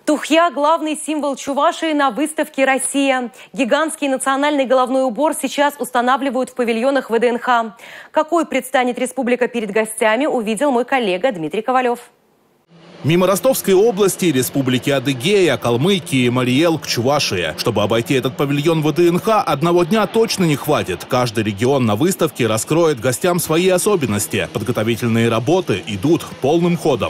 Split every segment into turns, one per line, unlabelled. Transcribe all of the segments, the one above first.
Тухья – главный символ Чувашии на выставке «Россия». Гигантский национальный головной убор сейчас устанавливают в павильонах ВДНХ. Какой предстанет республика перед гостями, увидел мой коллега Дмитрий Ковалев.
Мимо Ростовской области, Республики Адыгея, Калмыкии, Мариэл к Чувашии. Чтобы обойти этот павильон ВДНХ, одного дня точно не хватит. Каждый регион на выставке раскроет гостям свои особенности. Подготовительные работы идут полным ходом.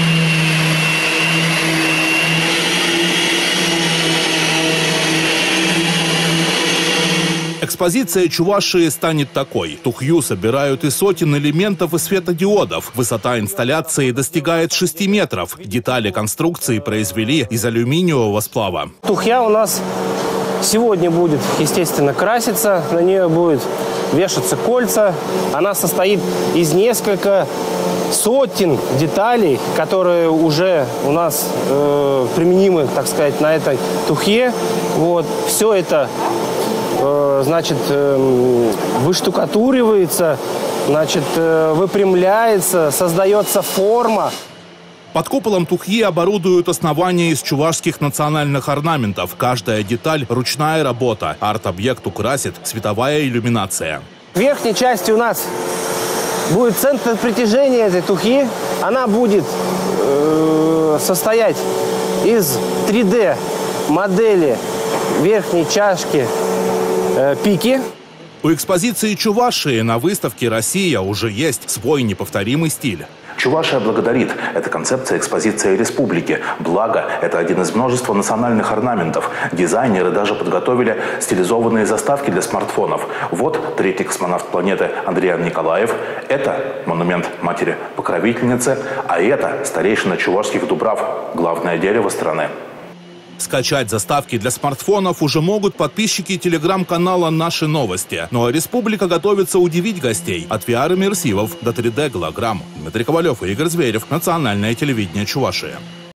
Экспозиция Чувашии станет такой. Тухью собирают из сотен элементов и светодиодов. Высота инсталляции достигает 6 метров. Детали конструкции произвели из алюминиевого сплава.
Тухья у нас сегодня будет, естественно, краситься. На нее будет вешаться кольца. Она состоит из нескольких сотен деталей, которые уже у нас применимы, так сказать, на этой тухье. Вот. Все это значит, выштукатуривается, значит, выпрямляется, создается форма.
Под куполом тухьи оборудуют основание из чувашских национальных орнаментов. Каждая деталь – ручная работа. Арт-объект украсит световая иллюминация.
В верхней части у нас будет центр притяжения этой тухьи. Она будет состоять из 3D модели верхней чашки пики.
У экспозиции Чувашии на выставке «Россия» уже есть свой неповторимый стиль.
Чувашия благодарит. Это концепция экспозиции республики. Благо, это один из множества национальных орнаментов. Дизайнеры даже подготовили стилизованные заставки для смартфонов. Вот третий космонавт планеты Андриан Николаев. Это монумент матери-покровительницы. А это старейшина чувашских дубрав, главное дерево страны.
Скачать заставки для смартфонов уже могут подписчики телеграм-канала «Наши новости». Ну а республика готовится удивить гостей. От VR-иммерсивов до 3D-голограмм. Дмитрий Ковалев и Игорь Зверев. Национальное телевидение Чувашии.